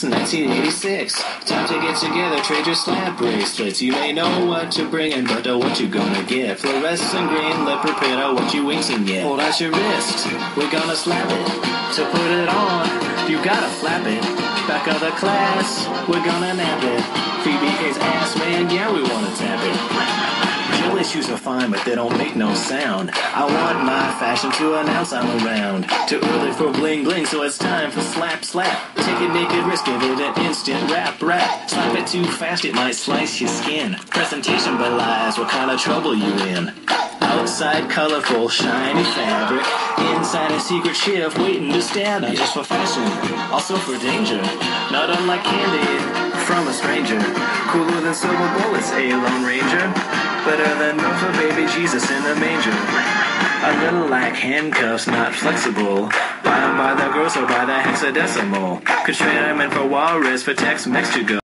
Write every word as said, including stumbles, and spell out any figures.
It's nineteen eighty-six. Time to get together, trade your slap bracelets. You may know what to bring in, but uh, what you gonna get? Fluorescent green, leopard print, oh, what you wincing yet? Hold out your wrist, we're gonna slap it. To put it on, you gotta flap it. Back of the class, we're gonna nap it. Phoebe K's ass, man, yeah, we wanna tap it. Jelly shoes are fine, but they don't make no sound. I want my fashion to announce I'm around. Too early for bling bling, so it's time for slap slap. Take a naked wrist, give it an instant rap rap. Slap it too fast, it might slice your skin. Presentation belies what kind of trouble you in. Outside colorful, shiny fabric. Inside a secret chef waiting to stab you. Just for fashion, also for danger. Not unlike candy from a stranger. Cooler than silver bullets, a Lone Ranger. Better than milk for baby Jesus in the manger. A little like handcuffs, not flexible. Buy them by the gross or by the hexadecimal. Could trade them in for walrus for Tex-Mex to go.